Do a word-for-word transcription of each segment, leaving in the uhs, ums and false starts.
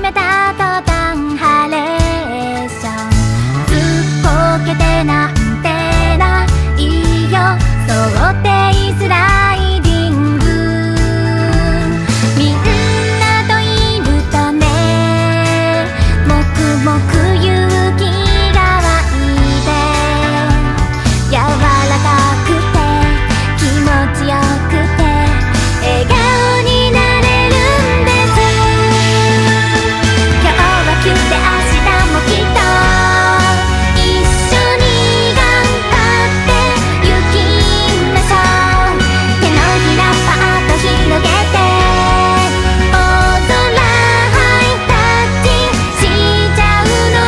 めた途端ハレーションずっこけてなんてないよ想定スライディングみんなといるとねもくもく勇気が湧いて柔らかくて気持ちよくて笑顔になれるんです今日は急で明日もきっと一緒に頑張ってゆきましょう手のひらパーッと広げて大空ハイタッチしちゃうの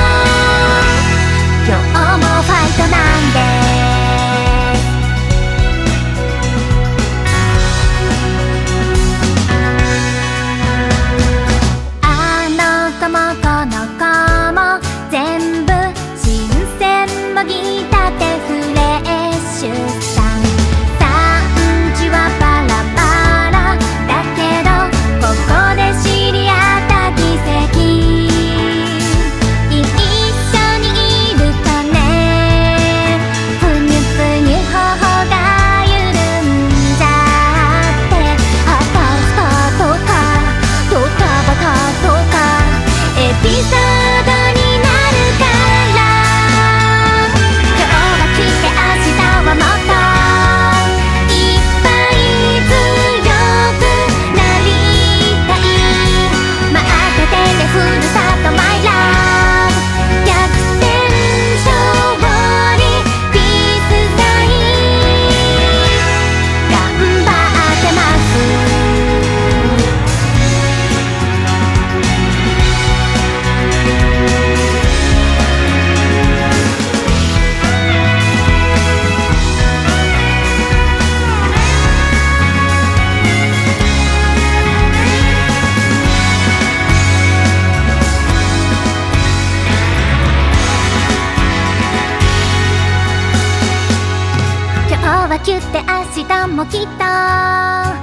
今日もファイトなんであの子もこの子も全部新鮮もぎたてフレッシュさん産地はバラバラだけどここで知り合った奇跡一緒にいるとねぷにゅぷにゅ頬が緩んじゃってあたふたとかドタバタとかエピソードになるから今日は来て明日はもっといっぱい強くなりたい待っててねふるさとマイラブ逆転勝利ピースサイン頑張ってます今日はキュッて明日もきっと